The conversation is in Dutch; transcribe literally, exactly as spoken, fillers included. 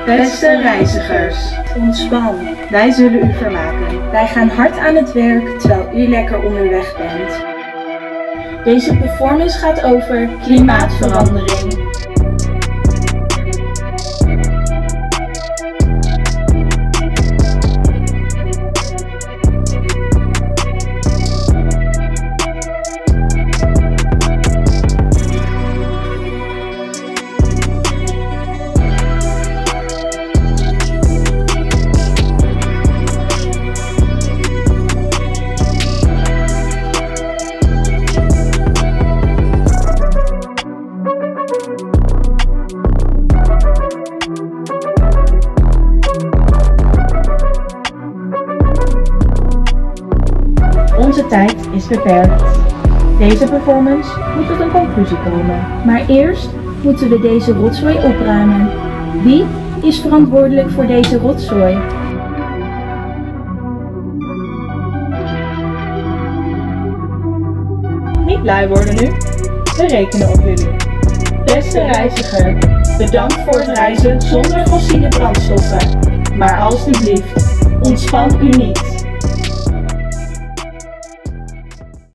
Beste reizigers, ontspan. Wij zullen u vermaken. Wij gaan hard aan het werk terwijl u lekker onderweg bent. Deze performance gaat over klimaatverandering. Onze tijd is beperkt. Deze performance moet tot een conclusie komen. Maar eerst moeten we deze rotzooi opruimen. Wie is verantwoordelijk voor deze rotzooi? Niet lui worden nu. We rekenen op jullie. Beste reiziger, bedankt voor het reizen zonder fossiele brandstoffen. Maar alsjeblieft, ontspan u niet.